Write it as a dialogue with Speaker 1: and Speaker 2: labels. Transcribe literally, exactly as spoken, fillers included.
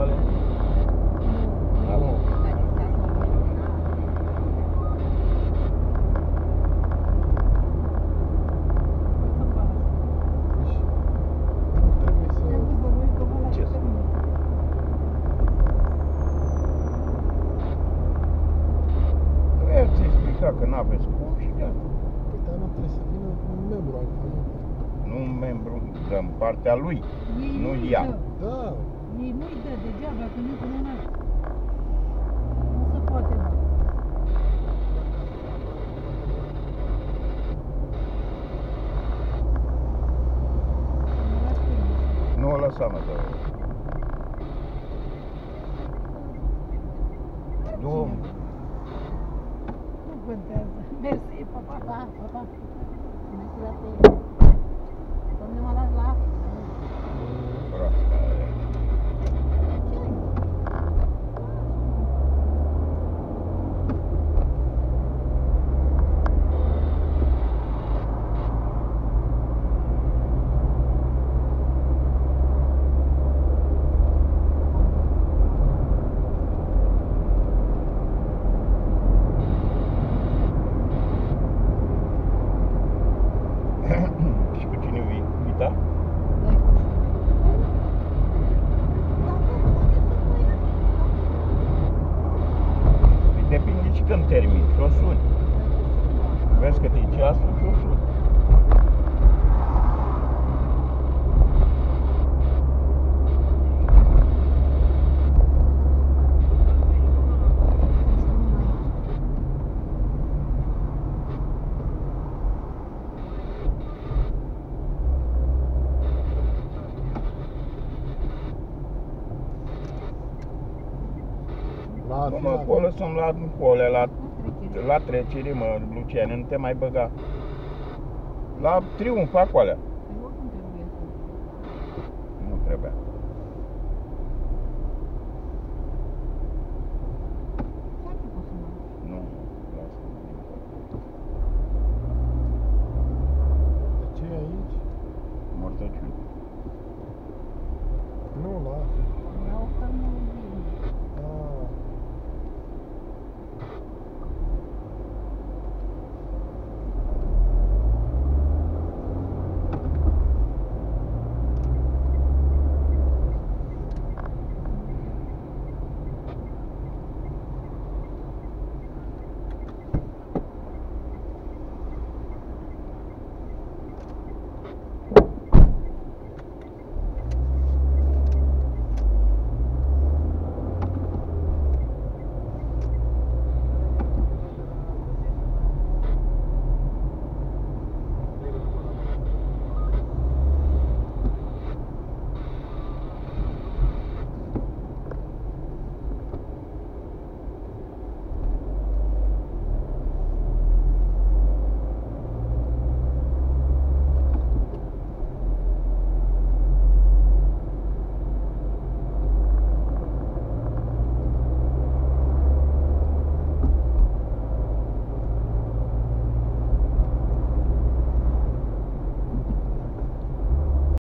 Speaker 1: tale?
Speaker 2: Nu.
Speaker 1: Ce să? Eu ți-ai explicat că n-aveți cum și gata.
Speaker 2: Păi dar nu trebuie să vină un membru al familiei.
Speaker 1: Nu un membru, dăm partea lui,
Speaker 3: Ei
Speaker 1: nu
Speaker 3: nu-i
Speaker 1: ea.
Speaker 3: dă.
Speaker 2: Da.
Speaker 3: Ei nu-i dă degeaba, că nu-i cununat. Nu se poate da.
Speaker 1: Nu o lăsa, mă, dă. Domn.
Speaker 3: Nu contează. Mersi, pa, pa.
Speaker 4: Pa, pa, pa. Mersi la fel. Dom'le, mă las la apă.
Speaker 1: Proasta aia.
Speaker 4: Ce ai?
Speaker 1: Și cu cine vii? Uita?
Speaker 4: Dai cu
Speaker 1: Păi depinde și când termin și o suni. Vezi că te-i ceasul și o suni.
Speaker 2: La
Speaker 1: Mă, acolo lăsăm la pole, la,
Speaker 4: trecere.
Speaker 1: la trecere, mă, Luciane, nu te mai băga. La triumf, acolo.
Speaker 4: Păi oricum trebuie să...
Speaker 1: Nu trebuia.